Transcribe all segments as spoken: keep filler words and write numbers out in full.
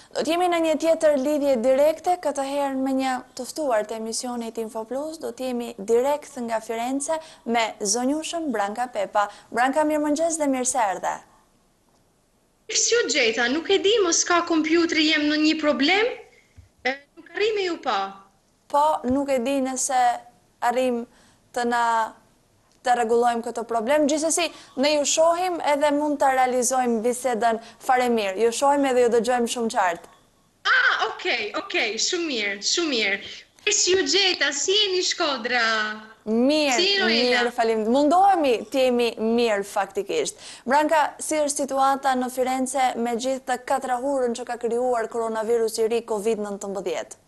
Do t'jemi në një tjetër lidhje direkte, këtë herë me një të ftuar të emisionit InfoPlus, do t'jemi direkt nga Firenze me zonjushën Branka Pepa. Branka, mirëmëngjes dhe mirë se erdhe. Mirë gjeta, nuk e di, mos ka kompjutri, jem në një problem, e, nuk arrim e ju pa. Po, nuk e di nëse arrim të na të rregullojmë këtë problem. Gjithsesi, ne ju shohim edhe mund të realizojmë bisedën fare mirë. Ju shohim edhe ju dëgjojmë shumë qartë. Ah, okej, okej, shumë mirë, shumë mirë. Mirë ju gjeta, si jeni Shkodra? Mirë, si mirë, falim. Mundohemi të jemi mirë faktikisht. Branka, si është situata në Firenze me gjithë të katrahurën që ka krijuar koronavirus i ri COVID nineteen?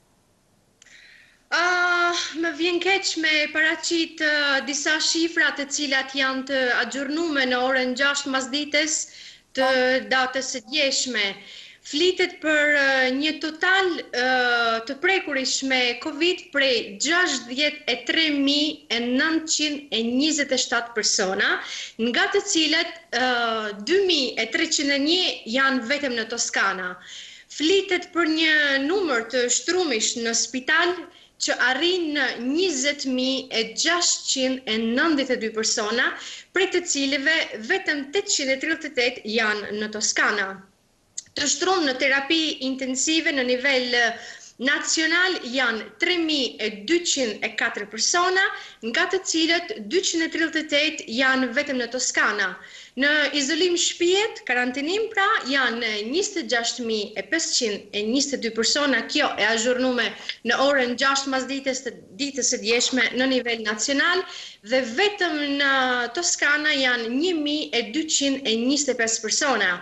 Uh, më vjen keq me paraqit uh, disa shifra të cilat janë të agjurnume në orën gjashtë masdites të datës së djeshme. Flitet për uh, një total uh, të prekurish me COVID prej gjashtëdhjetë e tre mijë e nëntëqind e njëzet e shtatë persona, nga të cilat uh, dy mijë e treqind e një janë vetëm në Toskana. Flitet për një numër të shtrumish në spital që arrin në njëzet mijë e gjashtëqind e nëntëdhjetë e dy persona, prej të cilëve vetëm tetëqind e tridhjetë e tetë janë në Toskana. Të shtruar në terapi intensive në nivel nacional janë tre mijë e dyqind e katër persona, nga të cilët dyqind e tridhjetë e tetë janë vetëm në Toskana. Në izolim shtëpijet, karantinim pra, janë njëzet e gjashtë mijë e pesëqind e njëzet e dy persona, kjo e azhurnume në orën gjashtë masdites të ditës së djeshme në nivel nacional, dhe vetëm në Toskana janë një mijë e dyqind e njëzet e pesë persona.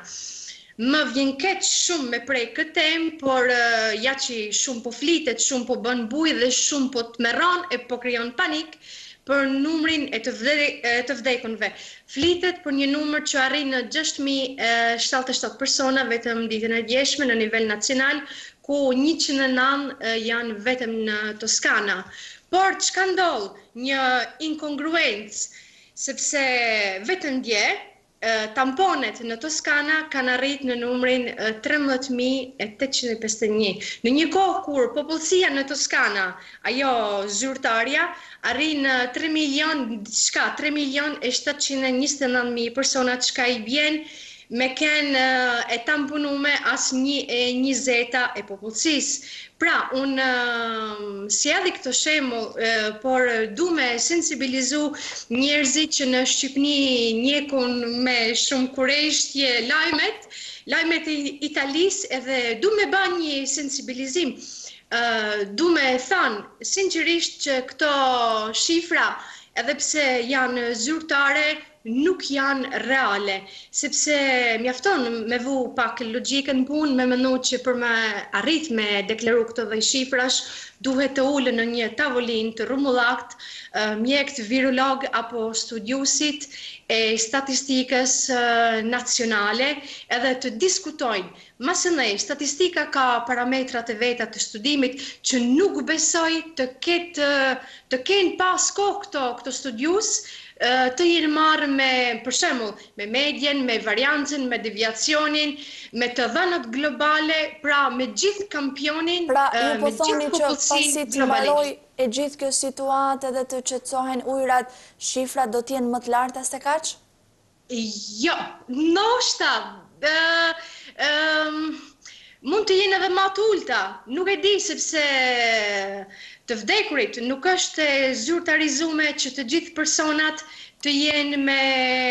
Më vjen keq shumë me prej këtë temë, por uh, ja që shumë po flitet, shumë po bën bujë dhe shumë po të merron e po krijon panik për numrin e të, vde, e të vdekunve. Flitet për një numër që arrin në gjashtë mijë e shtatëdhjetë e shtatë persona vetëm ditën e djeshme në nivel nacional, ku njëqind e nëntë janë vetëm në Toskana. Por çka ndodh? Një inkongruencë, sepse vetëm dje tamponet në Toskana kanë arrit në numrin trembëdhjetë mijë e tetëqind e pesëdhjetë e një. Në një kohë kur popullsia në Toskana, ajo zyrtarja, arrin në tre milion, diçka, tre milion e shtatëqind e njëzet e nëntë mijë persona, çka i bjen me kenë e tamponume as një e njëzeta e popullsisë. Pra, unë uh, sjellë këto shembull, uh, por du me sensibilizu njerëzit që në Shqipni njekun me shumë kurreshtje lajmet, lajmet e Italisë, edhe du me ba një sensibilizim. Uh, du me thënë sinqerisht që këto shifra, edhe pse janë zyrtare, nuk janë reale, sepse mjafton me vu pak logjikën punë, me menu që për me arrit me deklaru këto dhe shifrash, duhet të ullë në një tavolin të rumullakt, mjekt, virolog apo studiusit e statistikës nacionale, edhe të diskutojnë. Masë nej, statistika ka parametrat e veta të studimit që nuk besoj të ketë të kenë pas kohë këto, këto studius, të jenë marrë me, për shembull, me medjen, me variancën, me deviacionin, me të dhënat globale, pra me gjithë kampionin, pra, ju po me thoni gjithë që pasi të mbaroj e gjithë kjo situatë dhe të qetësohen ujrat, shifrat do t'jenë më të larta se kaq? Jo, ndoshta uh, um, mund të jenë edhe më të ulta, nuk e di sepse të vdekurit nuk është e zyrtarizume që të gjithë personat të jenë me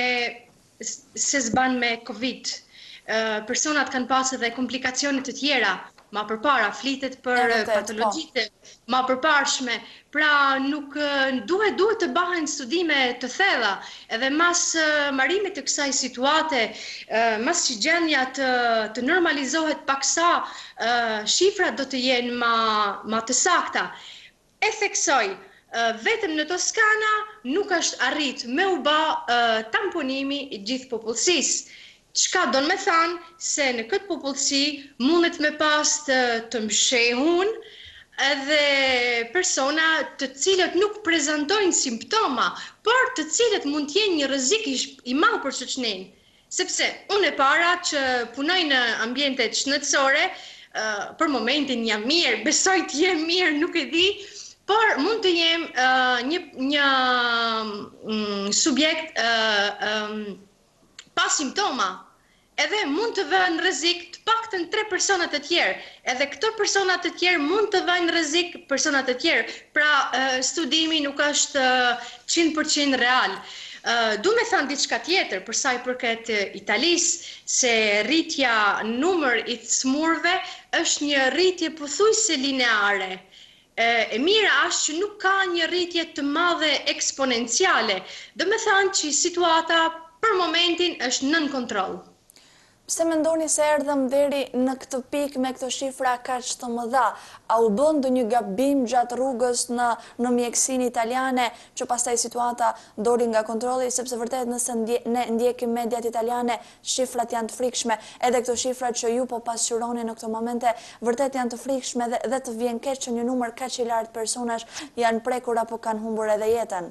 se zban me COVID. Uh, personat kanë pas edhe komplikacione të tjera, ma përpara flitet për patologjitë, ma përparshme, pra nuk duhet duhet të bahen studime të thella, edhe mas marimit të kësaj situate, mas që gjendja të, të normalizohet paksa, shifrat do të jenë ma, ma të sakta. E theksoj, vetëm në Toskana nuk është arrit me u ba tamponimi i gjithë popullsisë. Çka do në me thanë se në këtë popullsi mundet me pas të, të mshehun edhe persona të cilët nuk prezentojnë simptoma, por të cilët mund t'jenë një rrezik i madh për shoqërinë. Sepse unë e para që punoj në ambientet shëndetësore, për momentin jam mirë, besoj të jem mirë, nuk e di, por mund të jem uh, një, një um, subjekt uh, um, pa simptoma, edhe mund të vënë në rrezik të paktën tre persona të tjerë, edhe këto persona të tjerë mund të vënë në rrezik persona të tjerë. Pra uh, studimi nuk është uh, njëqind përqind real. Uh, du me thënë diçka tjetër për sa i përket uh, Italisë, se rritja numër i të smurve është një rritje pothuajse lineare. Uh, e mira është që nuk ka një rritje të madhe eksponenciale. Do me thënë që situata për momentin është nën kontroll. Pse mendoni se erdhëm deri në këtë pikë me këto shifra kaq të mëdha? A u bën ndonjë gabim gjatë rrugës në në mjekësinë italiane që pastaj situata doli nga kontrolli, sepse vërtet nëse ndje, ne ndjekim mediat italiane, shifrat janë të frikshme, edhe këto shifra që ju po pasqyroni në këto momente vërtet janë të frikshme dhe, dhe të vjen keq që një numër kaq i lartë personash janë prekur apo kanë humbur edhe jetën.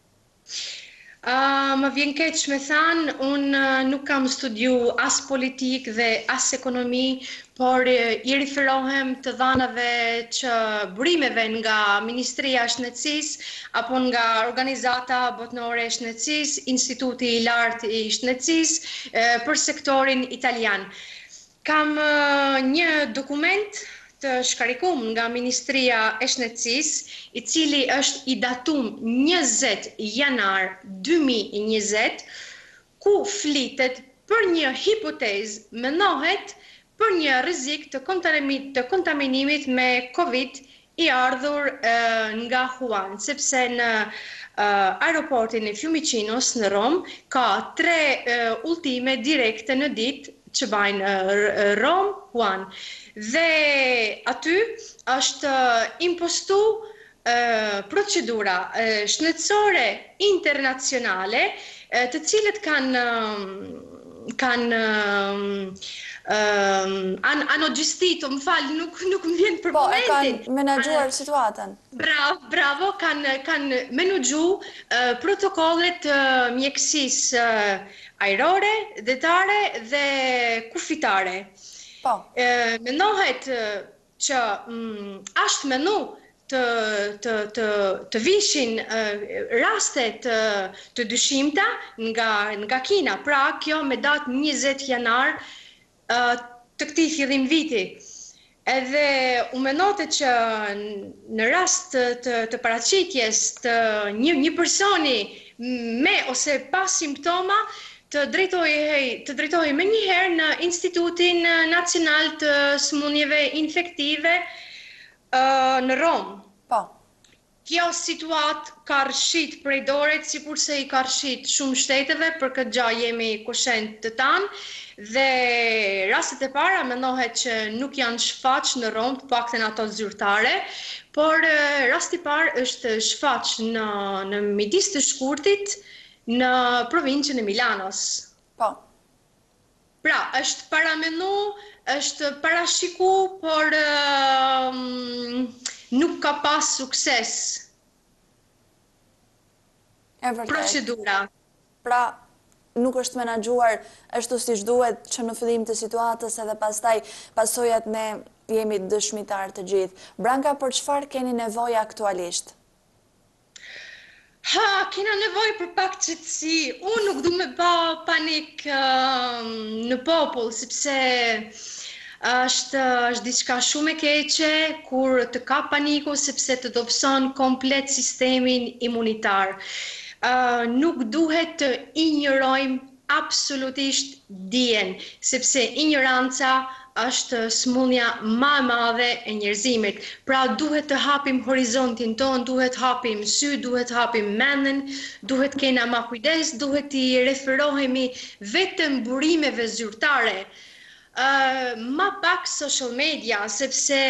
Uh, më vjen keq me thanë, unë uh, nuk kam studiu as politik dhe as ekonomi, por uh, i riferohem të dhanave që burimeve nga Ministria e Shëndetësisë apo nga organizata botnore e shëndetësisë, Instituti i Lartë i Shëndetësisë uh, për sektorin italian. Kam uh, një dokument të shkarikum nga Ministria e Shëndetësisë, i cili është i datum njëzet janar dy mijë e njëzet, ku flitet për një hipotezë, mendohet për një rrezik të, të kontaminimit me Covid i ardhur uh, nga Wuhan, sepse në uh, aeroportin e Fiumicinës në Rom ka tre uh, ultime direkte në ditë që bajnë uh, Rom, Wuhan. Dhe aty është impostu uh, procedura uh, shëndetësore internacionale uh, të cilët kanë uh, kanë uh, uh, an, ano gjistito, më falë, nuk, nuk më vjen për po, momentin. Po, e kanë menaxhuar situatën. Bravo, bravo, kanë, kanë menaxhu uh, protokollet uh, mjekësisë uh, ajrore, detare dhe kufitare. Po. E, mendohet që mm, është menu të, të, të, të vishin uh, raste të, të dyshimta nga, nga Kina, pra kjo me datë njëzet janar uh, të këtij fillim viti. Edhe u menohet që në rast të, të, të paraqitjes të një, një personi me ose pa simptoma, të drejtohej të drejtohej më njëherë në Institutin Nacional të Sëmundjeve Infektive uh, në Rom. Po. Kjo situatë ka rrshit prej doret, sikurse i ka rrshit shumë shteteve, për këtë gjë jemi kushent të tanë, dhe rastet e para mendohet që nuk janë shfaq në Rom, të paktën ato zyrtare, por uh, rasti i parë është shfaq në, në midis të shkurtit, në provincën e Milanos. Po. Pra, është paramenu, është parashiku, por uh, nuk ka pas sukses. E vërtet. Procedura. Pra, nuk është menaxhuar ashtu siç duhet që në fillim të situatës edhe pastaj pasojat ne jemi dëshmitar të gjithë. Branka, për çfarë keni nevojë aktualisht? Ha, kena nevojë për pak qetësi. Unë nuk du me ba panik uh, në popull, sepse është, është diçka shumë e keqe kur të ka paniku, sepse të dobëson komplet sistemin imunitar. Uh, nuk duhet të injorojmë absolutisht dijen, sepse ignoranca është smundja më e madhe e njerëzimit. Pra duhet të hapim horizontin ton, duhet hapim sy, duhet hapim mendjen, duhet kena ma kujdes, duhet të referohemi vetëm burimeve zyrtare. Uh, ma pak social media, sepse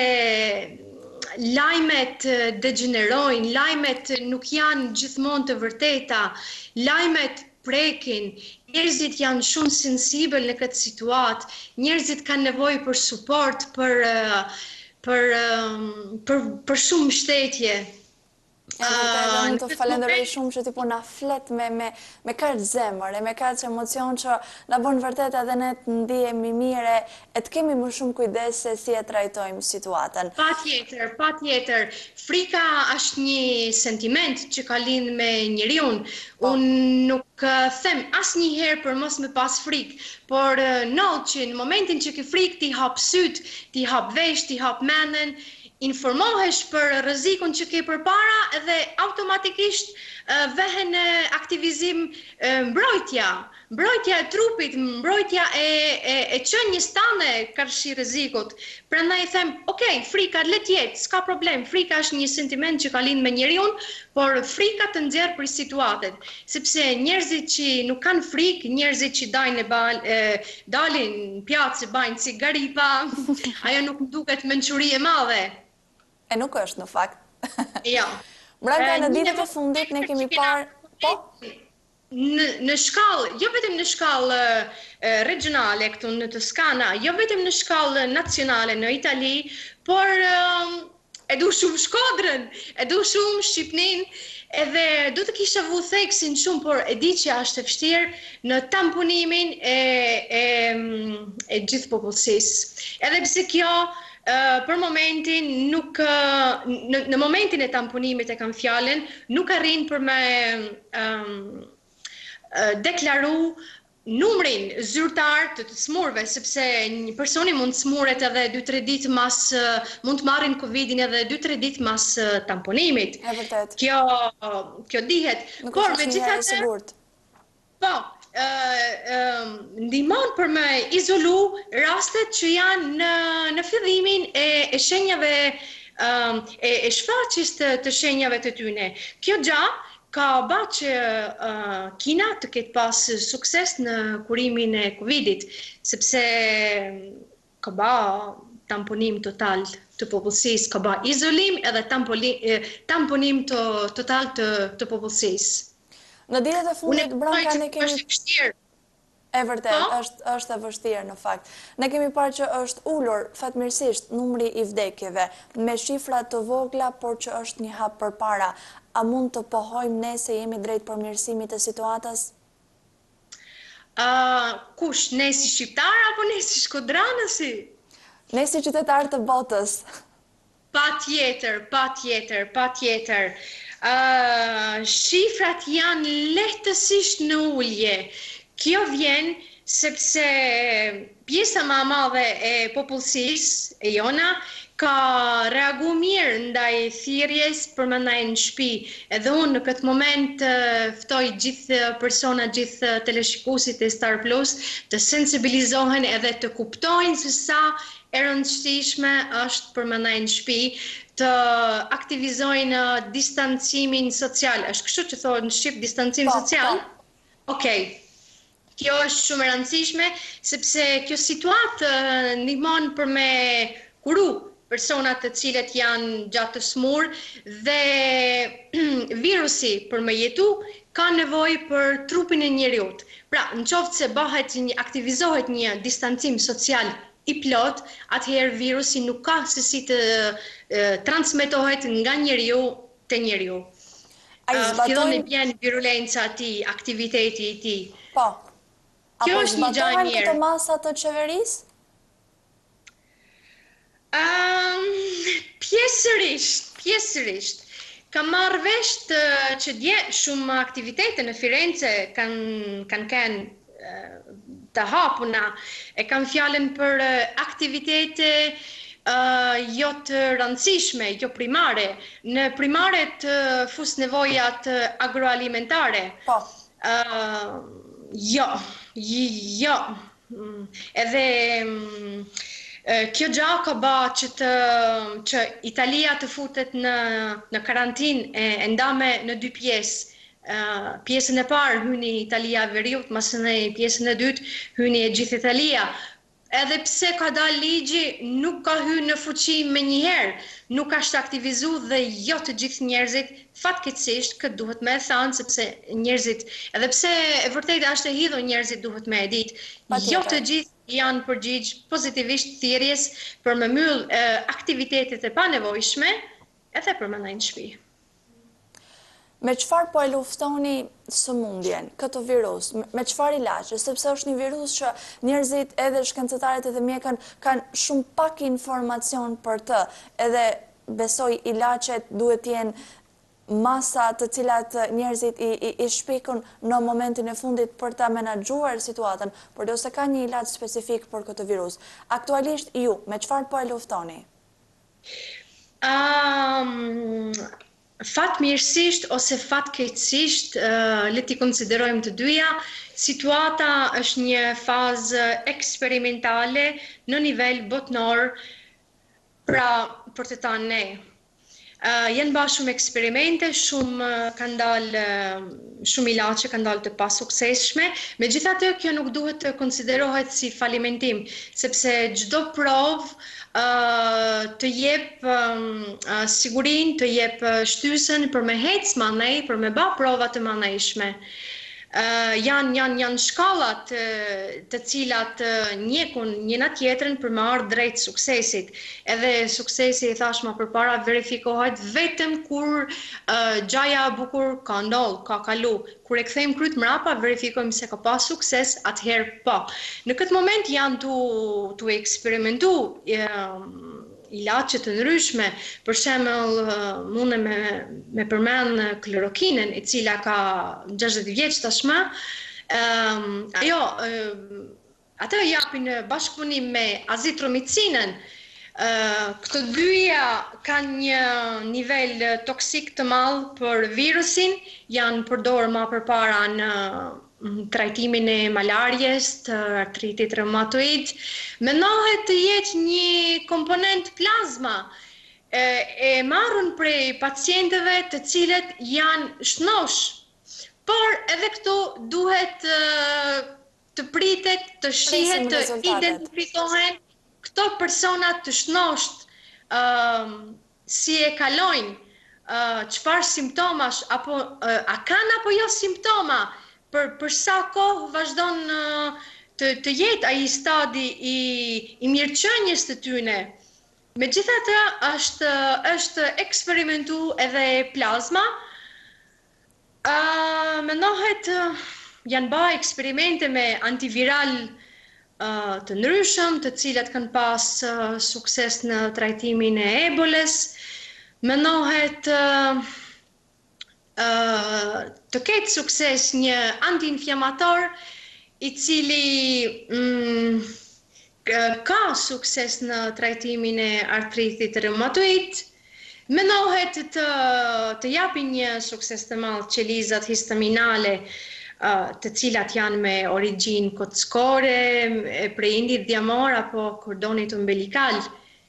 lajmet degenerojnë, lajmet nuk janë gjithmonë të vërteta, lajmet prekin, njerëzit janë shumë sensibël në këtë situatë, njerëzit kanë nevojë për suport, për, për, për, për shumë mbështetje. E vërtet, dhe unë të Në falenderoj moment- shumë që ti po na flet me, me, me kaq zemër e me kaq emocion që na bën vërtet edhe ne të ndihemi mirë e të kemi më shumë kujdes se si e trajtojmë situatën. Pa tjetër, pa tjetër. Frika është një sentiment që ka lind me njeriun. Unë nuk uh, them asë një herë për mos me pas frikë, por uh, no, që në momentin që ke frikë ti hap syt, ti hap vesh, ti hap mendën, informohesh për rrezikun që ke përpara dhe automatikisht uh, vehen në aktivizim uh, mbrojtja, mbrojtja e trupit, mbrojtja e, e, e qenies tande karshi rrezikut. Prandaj them, ok, frika le të jetë, s'ka problem. Frika është një sentiment që ka lind me njeriu, por frika të nxjerr për situatet, sepse njerëzit që nuk kanë frikë, njerëzit që dajnë bal, e, dalin në pjatë, bajnë cigaripa, ajo nuk më duket mençuri e madhe. E nuk është në fakt. Ja. Branka, në Një ditët e nevojë fundit ne kemi që kena- parë, po, Në, në shkallë, jo vetëm në shkallë uh, regionale këtu në Toskana, jo vetëm në shkallë nacionale në Itali, por uh, e du shumë Shkodrën, e du shumë Shqipnin, edhe du të kisha vu theksin shumë, por e di që është e vështirë në tamponimin e, e, e gjithë popullsisë. Edhe pse kjo Uh, për momentin nuk uh, në, në momentin e tamponimit e kam fjalën, nuk arrin për me um, uh, deklaru numrin zyrtar të të smurve, sepse një personi mund të smuret edhe dy tre ditë mas uh, mund të marrin Covidin edhe dy tre ditë mas uh, tamponimit. e vërtet. Kjo uh, kjo dihet. Nuk Por është asnjëherë e megjithatë, sigurt. po, uh, um, ndihmon për me izolu rastet që janë në, në fillimin e, e shenjave, um, e, e shfaqjes të, të shenjave të tyne. Kjo gjë ka ba që uh, Kina të ketë pas sukses në kurimin e Covidit, sepse ka ba tamponim total të popullsisë, ka ba izolim edhe tampoli, tamponim të, total të, të popullsisë. Në ditët e fundit, Branka, ne kemi është vështirë. E vërtet, Po? është, është e vështirë në fakt. Ne kemi parë që është ullur fatmirësisht numri i vdekjeve, me shifra të vogla, por që është një hap përpara. A mund të pohojmë ne se jemi drejt përmirësimit të situatës? Uh, kush, ne si shqiptar apo ne si shkodranësi? Ne si qytetarë të botës. Pa tjetër, pa tjetër, pa tjetër. Uh, shifrat janë lehtësisht në ullje. Kjo vjen sepse pjesa më e madhe e popullsisë e jona ka reagu mirë ndaj thirrjes për më ndaj në shtëpi. Edhe unë në këtë moment uh, ftoj gjithë persona, gjithë teleshikuesit e Star Plus të sensibilizohen edhe të kuptojnë se sa e rëndësishme është për më ndaj në shtëpi të aktivizojnë distancimin social. Është kështu që thonë në shqip distancim Po, social? po. Okej. Kjo është shumë e rëndësishme, sepse kjo situatë uh, ndihmon për me kuru personat të cilët janë gjatë të smur dhe virusi për me jetu ka nevojë për trupin e njeriut. Pra, në qoftë se bëhet një, aktivizohet një distancim social i plot, atëherë virusi nuk ka se si të uh, transmetohet nga njeriu te njeriu. A i Uh, fillon e zbatojmë, bjen virulenca e tij, aktiviteti i tij. po, Kjo apo është një gjë e zbatojmë mirë. këtë masa të qeverisë? Um, pjesërisht, pjesërisht. Kam marrë vesh të, që dje shumë aktivitete në Firenze kanë kanë kanë uh, të hapuna. E kam fjalën për uh, aktivitete uh, jo të rëndësishme, jo primare. Në primare të fus nevojat uh, agroalimentare. Po, Uh, jo, jo. Mm, Edhe mm, eh, kjo gjë ka ba që të që Italia të futet në në karantinë e, e ndame në dy pjesë. Uh, pjesën e parë hyni Italia e Veriut, masë në pjesën e dytë hyni e gjithë Italia. Edhe pse ka dalë ligji, nuk ka hyrë në fuqi me njëherë, nuk është aktivizu dhe jo të gjithë njerëzit, fatkeqësisht, këtë duhet me e thanë, sepse njerëzit, edhe pse e vërtetë është e hidhur, njerëzit duhet me e ditë, jo të gjithë janë përgjigj pozitivisht thirrjes për me myll eh, aktivitetet e panevojshme, edhe për më ndaj në shtëpi. Me qëfar po e luftoni sëmundjen, këtë virus, me qëfar ilaçe, sepse është një virus që njerëzit edhe shkencëtarët edhe mjekën kanë shumë pak informacion për të, edhe besoj ilaçet duhet jenë masa të cilat njerëzit i, i, i shpikun në momentin e fundit për ta menaxhuar situatën, por ose ka një ilaç specifik për këtë virus. Aktualisht ju, me qëfar po e luftoni? Um, Fatmirësisht ose fatkeqësisht, uh, le t'i konsiderojmë të dyja, situata është një fazë eksperimentale në nivel botnor, pra për të thënë ne. Uh, janë bërë shumë eksperimente, shumë uh, kanë dalë, uh, shumë ilaçe kanë dalë të pasuksesshme, megjithatë kjo nuk duhet të konsiderohet si falimentim, sepse çdo provë Uh, të jep um, uh, sigurin, të jep uh, shtysën për me hec manej, për me ba provat të manejshme. Uh, janë, janë, janë shkallat uh, të cilat uh, njekun njëna tjetrën për me ardhë drejt suksesit. Edhe suksesi, i thashma për para, verifikohet vetëm kur uh, gjaja bukur ka ndollë, ka kalu. Kur e kthejmë kryt mrapa, verifikojmë se ka pas sukses, atëherë pa. Në këtë moment janë tu, tu eksperimentu e, ilaçe të ndryshme, për shembull mune me, me përmend klorokinën, e cila ka gjashtëdhjetë vjeç tashmë. Um, ajo, um, atë japin në bashkëpunim me azitromicinën. Uh, këto dyja kanë një nivel toksik të madh për virusin, janë përdorur më përpara në trajtimin e malarjes, të artritit reumatoid. Mendohet të jetë një komponent plazma e, e marrën prej pacientëve të cilët janë shnosh, por edhe këtu duhet uh, të pritet, të shihet, të identifikohen këto personat të shnosht, uh, si e kalojnë, uh, qëfar simptomash, apo uh, a kanë apo jo simptoma, për, për sa kohë vazhdon uh, të, të jetë ai stadi i, i mirëqenies të tyne. Megjithatë, është, është eksperimentu edhe plazma. Uh, mendohet uh, janë ba eksperimente me antiviral uh, të ndryshëm, të cilat kanë pas uh, sukses në trajtimin e ebolës. Mendohet uh, uh, të ketë sukses një antiinflamator i cili mm, ka sukses në trajtimin e artritit reumatoid. Mendohet të, të japin një sukses të madh qelizat histaminale, uh, të cilat janë me origjinë kockore, prej indit djamor apo kordonit umbilikal.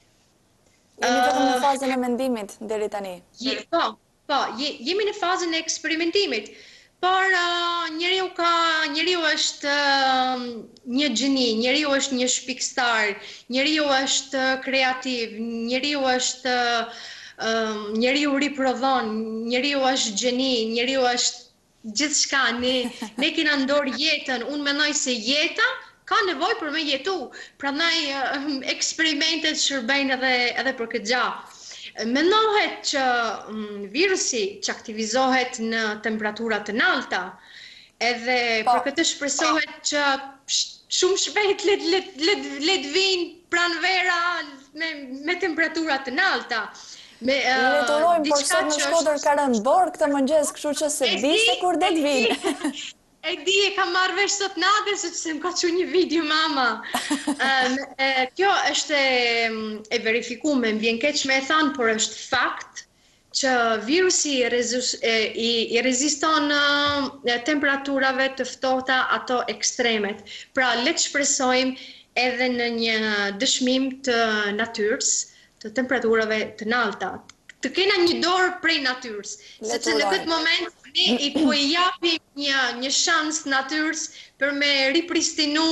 Jemi vetëm në fazën e mendimit deri tani. Je, po, po, je, jemi në fazën e eksperimentimit. Por uh, njeriu ka, njeriu është uh, një gjeni, njeriu është një shpikstar, njeriu është kreativ, njeriu është uh, njeriu riprodhon, njeriu është gjeni, njeriu është gjithçka. Ne ne kena në dorë jetën. Unë mendoj se jeta ka nevojë për me jetu. Prandaj uh, eksperimentet shërbejnë edhe edhe për këtë gjë. Mendohet që mm, virusi që aktivizohet në temperatura të larta, edhe pa. Për këtë shpresohet që shumë shpejt let, let, let, let vinë pranvera me, me temperatura të larta. Me, uh, Le të urojmë, por sot në Shkodër ka rënë borë këtë mëngjes, kështu që se di se kur det vinë. E di, e kam marrë vesh sot natën, se që më ka që një video, mama. um, e, kjo është e, e verifikume, më vjen keq me e thanë, por është fakt që virusi rezus, e, i, i reziston e, temperaturave të ftohta, ato ekstremet. Pra, le të shpresojmë edhe në një dëshmim të natyrës, të temperaturave të larta. Të kena një dorë prej natyrës, sepse në këtë moment ne i po i japim një, një shans natyrës për me ripristinu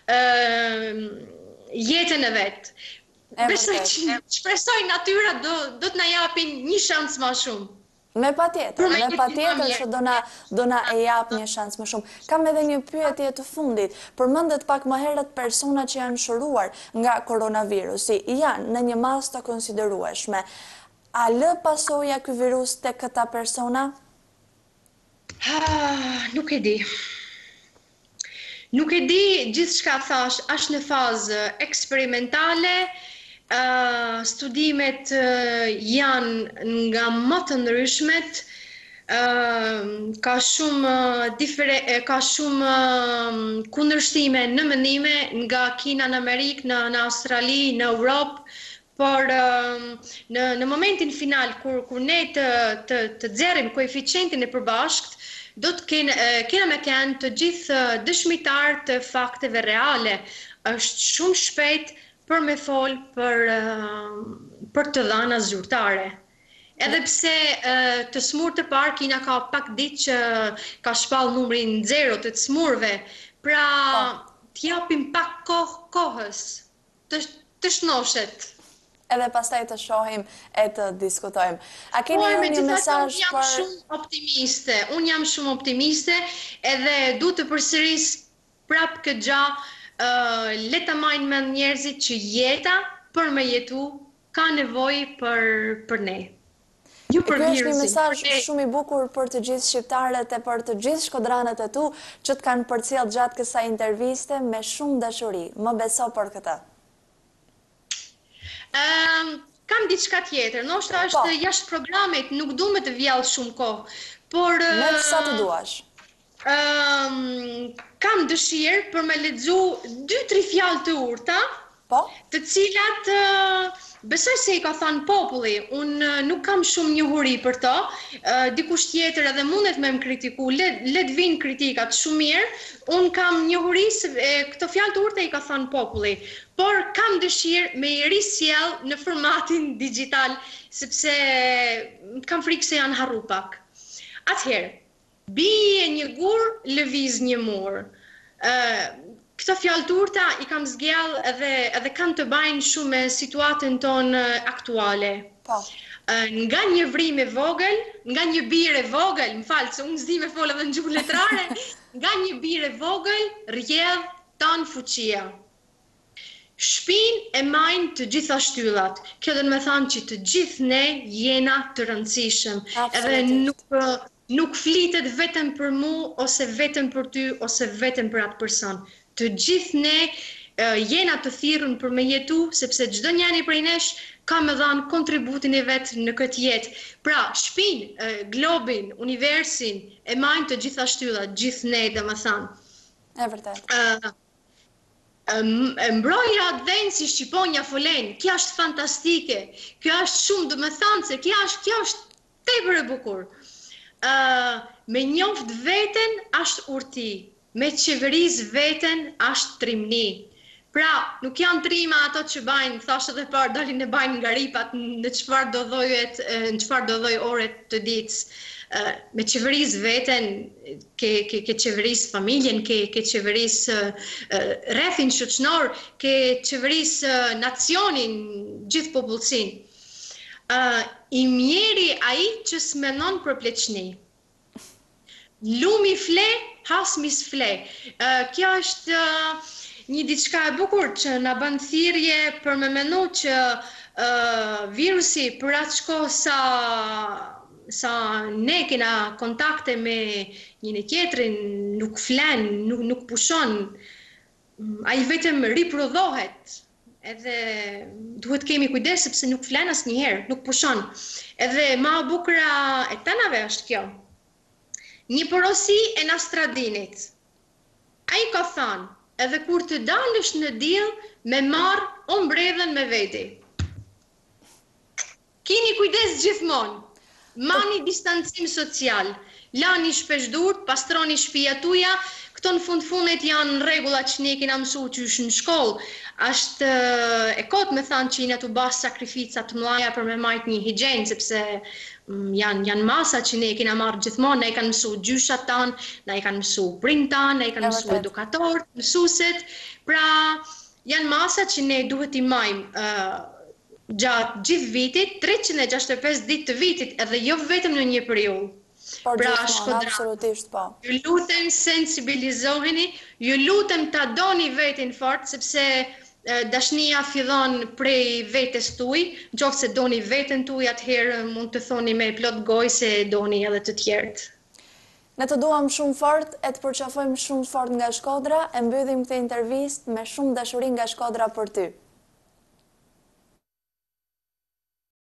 uh, jetën e vetë. Besoj që shpresoj natyra do, do të na japin një shans më shumë. Me pa tjetër, me pa tjetër që do na, do na e jap një shans më shumë. Kam edhe një pyetje të fundit. Përmendet pak më herët persona që janë shëruar nga koronavirusi, janë në një mas të konsiderueshme. A lë pasoja ky virus te këta persona? Ah, nuk e di. Nuk e di, gjithçka thash, është në fazë eksperimentale, uh, studimet uh, janë nga më të ndryshmet, uh, ka shumë uh, differe, ka shumë uh, kundërshtime në mendime nga Kina në Amerikë, në, në Australi, në Europë, por uh, në, në momentin final, kur, kur ne të, të, të nxjerrim koeficientin e përbashkët, do të kena, kena me kanë të gjithë dëshmitar të fakteve reale. Është shumë shpejt për me folë për, për të dhëna zyrtare. Edhe pse të smur të parë, Kina ka pak ditë që ka shpall numrin zero të të smurve, pra t'japim pak kohë kohës, të, të shnoshet. Edhe pastaj të shohim e të diskutojmë. A keni ju një mesazh për... Unë jam shumë optimiste, unë jam shumë optimiste edhe du të përsëris prapë këtë gja, uh, le ta majnë me njerëzit që jeta për me jetu ka nevojë për, për ne. Ju për Ky është një mesazh shumë i bukur për të gjithë shqiptarët e për të gjithë shkodranët e tu që të kanë përcjell gjatë kësaj interviste me shumë dashuri. Më beso për këtë. Um, kam diçka tjetër, ndoshta është po. Jashtë programit, nuk du me të vjallë shumë kohë, por... Me sa të duash? Um, kam dëshirë për me lexu dy tri fjalë të urta, po? Të cilat uh, besoj se i ka thënë populli. Unë uh, nuk kam shumë njohuri për to, uh, dikush tjetër edhe mundet me më kritiku, le, le të vinë kritikat shumë mirë, unë kam njohuri se e, këto fjalë të urta i ka thënë populli, por kam dëshirë me i risjell në formatin digital, sepse kam frikë se janë harru pak. Atëherë, bie një gur, lëviz një mur. Uh, Këto fjalë të urta i kam zgjell edhe, edhe kanë të bajnë shumë me situatën tonë aktuale. Po. Nga një vrim e vogël, nga një birë e vogël, më falë, se unë zdi me folë edhe në gjuhë letrare, nga një birë e vogël, rjedh tanë fuqia. Shpin e majnë të gjitha shtyllat. Kjo dhe në me thanë që të gjithë ne jena të rëndësishëm. Edhe nuk, nuk flitet vetëm për mu, ose vetëm për ty, ose vetëm për atë person. Të gjithë ne uh, jena të thirrur për me jetu, sepse çdo njeri prej nesh ka me dhanë kontributin e vetë në këtë jetë. Pra, shpin, uh, globin, universin, e majnë të gjitha shtyllat, gjithë ne, dhe më thanë. E vërtet. Uh, um, mbrojra dhenë si Shqiponja folen, kja është fantastike, kjo është shumë, dhe më thanë se kja është, kja është tepër e bukur. Uh, me njoft veten është urti. Me qeveris veten është trimni. Pra, nuk janë trima ato që bajnë, thashtë dhe parë, dalin e bajnë nga ripat në qëfar do dhojet, në qëfar do dhoj oret të ditës. Me qeveris veten, ke, ke, ke qeveris familjen, ke, ke qeveris rrethin shoqnor, ke qeveris nacionin, gjithë popullsin. I mjeri ai që smenon për pleqni. Lumi fle, hasmi s'fle. Uh, kjo është uh, një diçka e bukur që na bën thirrje për me menu që uh, virusi për atë shkohë sa, sa ne kena kontakte me njëri tjetrin, nuk flen, nuk, nuk pushon, ai vetëm riprodhohet. Edhe duhet kemi kujdes sepse nuk flen asnjëherë, nuk pushon. Edhe ma bukura e tanave është kjo. Një porosi e Nastradinit. Ai ka thënë, edhe kur të dalësh në diell, me marr ombredhen me veti. Kini kujdes gjithmonë. Mani distancim social. Lani shpesh durt, pastroni shtëpia tuaja. Këto në fund fundet janë rregullat që ne kena mësuar që është në shkollë. Është e kot me thënë që jena të bas sakrifica të mëdha për me majt një higjenë, sepse Janë, janë masa që ne kena marrë gjithmonë, na i kanë mësu gjyshat tanë, na i kanë mësu prind tanë, na i kanë mësu edukatorët, mësuset, pra janë masa që ne duhet i majmë uh, gjatë gjithë vitit, treqind e gjashtëdhjetë e pesë ditë të vitit, edhe jo vetëm në një periudhë. Por pra, gjithmonë, absolutisht po. Ju lutem sensibilizoheni, ju lutem ta doni vetin fort, sepse dashnia fillon prej vetes tuaj, nëse doni veten tuaj, atëherë mund të thoni me plot gojë se doni edhe të tjerët. Ne të duam shumë fort, e të përqafojmë shumë fort nga Shkodra, e mbyllim këtë intervistë me shumë dashuri nga Shkodra për ty.